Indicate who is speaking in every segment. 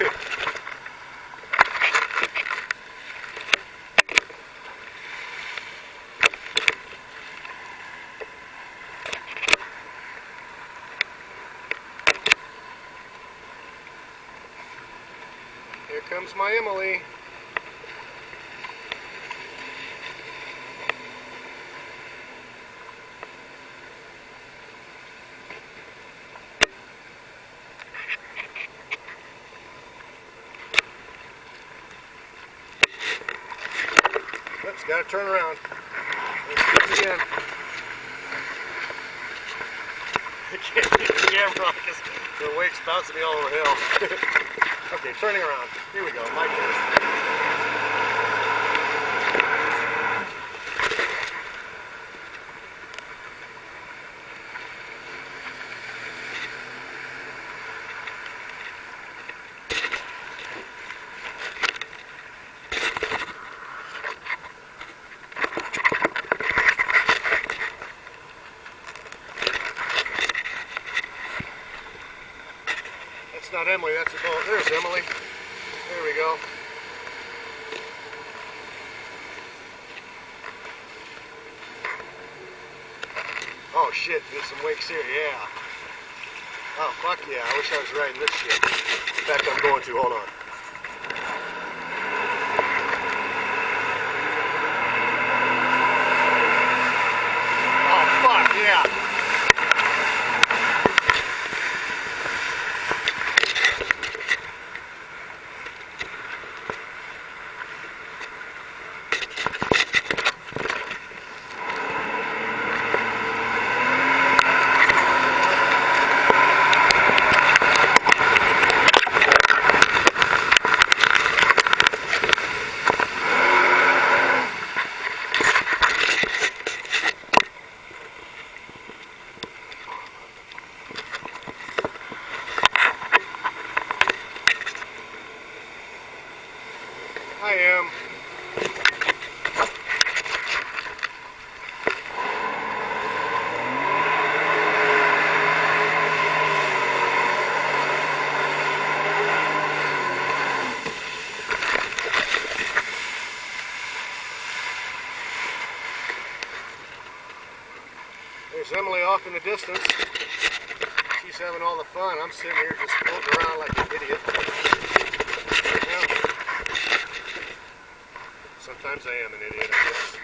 Speaker 1: Here comes my Emily. Oops, gotta turn around. Let's do it again. I can't get the camera on because the wake's bouncing me all over the hill. Okay, turning around. Here we go, my turn. That's not Emily, that's a boat. There's Emily. There we go. Oh shit, there's some wakes here, yeah. Oh fuck yeah, I wish I was riding this shit. In fact, I'm going to, hold on. Oh fuck yeah. I am. There's Emily off in the distance. She's having all the fun. I'm sitting here just floating around like an idiot. Yeah. Sometimes I am an idiot, I guess.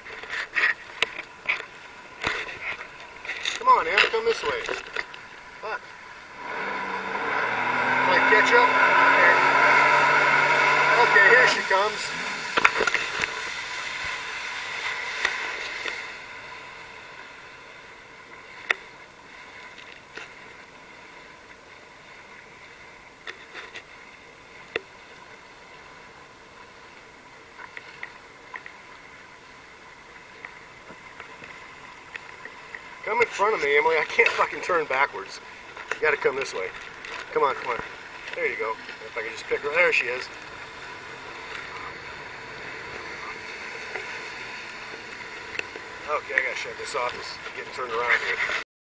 Speaker 1: Come on, Em, come this way. Fuck. Like catch up? Okay, here she comes. Come in front of me, Emily. I can't fucking turn backwards. You gotta come this way. Come on, come on. There you go. If I can just pick her. There she is. Okay, I gotta shut this off. It's getting turned around here.